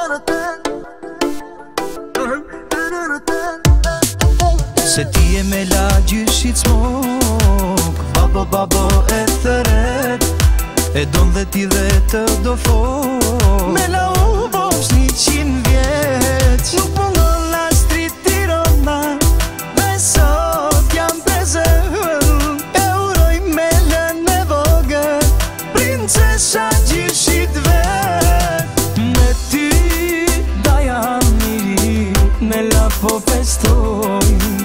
Se ti e me la gjyshit smok, babo babo e thëret, e don dhe ti dhe të do fok. Me la u bosh 100 vjeq, nuk mungon la striti Roma, dhe sot jam prezent, e uroj me lën e vogël, princesha gjyshit vet. Me ty da jam miri, me la po festoj,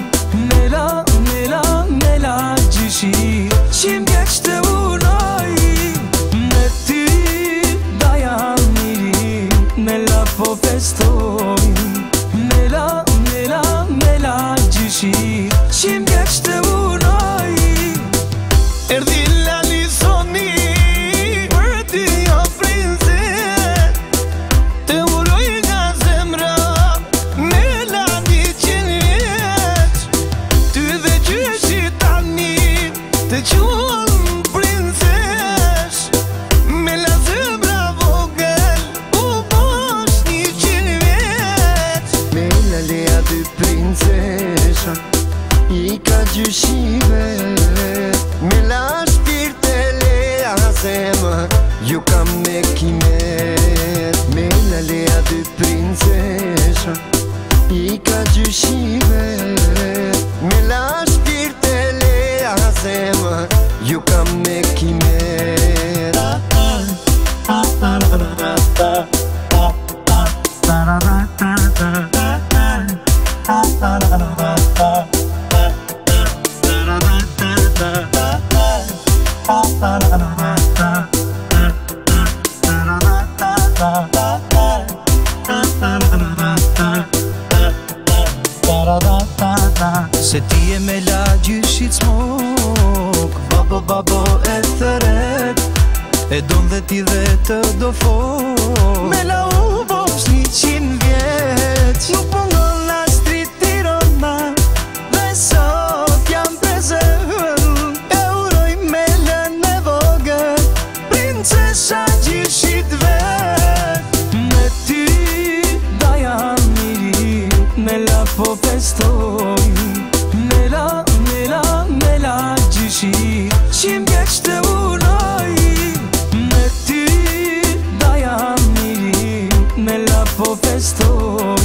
Mela gjyshit, 100 vjeq të unoj. Me ty da jam miri, mela po festoj. Mela gjyshit, 100 vjeq të unoj. Erdi lali thoni, për ty o prinzet, të uroj nga zemra, Mela 100 vjeq. Ty dhe gjyshit tani, të quon princesh, Mela zemra vogël, u bosh 100 vjeq. Mela lea dy princesha, I ka gjyshive, Mela shpirte lea zemër, ju kam me kimet. Mela lea dy princesha, I ka gjyshive, Mela shpirte lea zemër, ju kam me kimet. Se ti e me la gjyshit smok, babo babo e thëret, e don dhe ti dhe të do fok. Me la u bosh 100 vjeq, nuk mungon la striti Roma, dhe sot jam prezent, e uroj me lën e vogël, princesha gjyshit vet. Me ty da jam miri, Mela po festoj. Mela gjyshit, 100 vjeq të unoj. Me ty da jam miri, Mela po festoj.